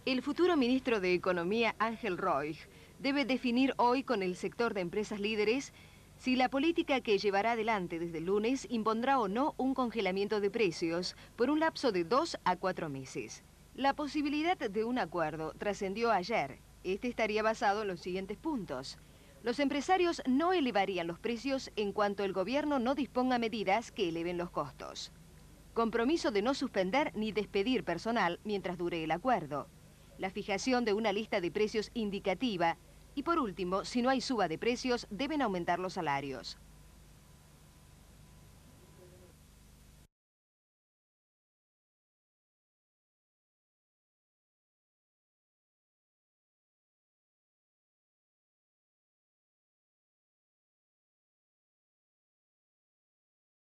El futuro ministro de Economía, Ángel Roig, debe definir hoy con el sector de empresas líderes si la política que llevará adelante desde el lunes impondrá o no un congelamiento de precios por un lapso de 2 a 4 meses. La posibilidad de un acuerdo trascendió ayer. Este estaría basado en los siguientes puntos. Los empresarios no elevarían los precios en cuanto el gobierno no disponga medidas que eleven los costos. Compromiso de no suspender ni despedir personal mientras dure el acuerdo. La fijación de una lista de precios indicativa. Y por último, si no hay suba de precios, deben aumentar los salarios.